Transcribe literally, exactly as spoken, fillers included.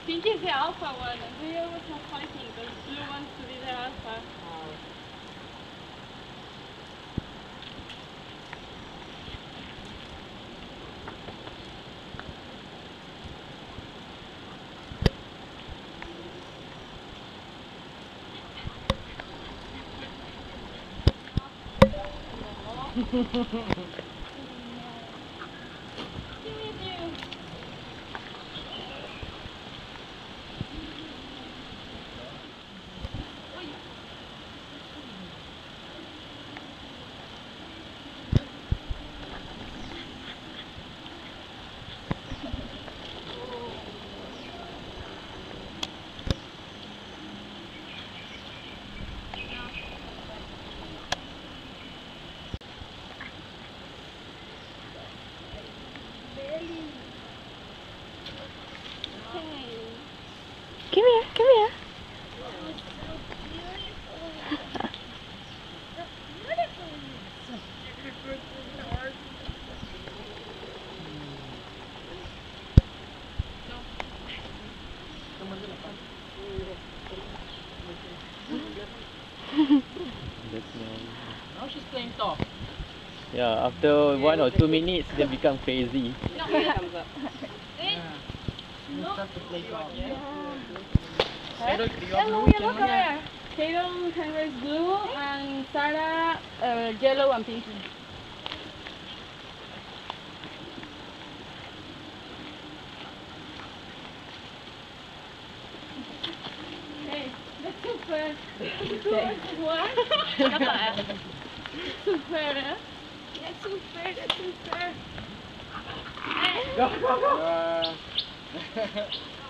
Pinkie is the alpha one, and we always have fighting because Blue wants to be the alpha. Come here, come here. Now she's playing top. Yeah, after one or two minutes, they become crazy. No, here comes up. Yeah. You start to play top. Yeah. Pero crió Yellow, blue, yellow, yellow come niya. here. Kato, Henry's blue, and Sarah, uh, yellow and pinky. Hey, that's super. What? Super, eh? That's super, that's super. Hey. Go, go, go.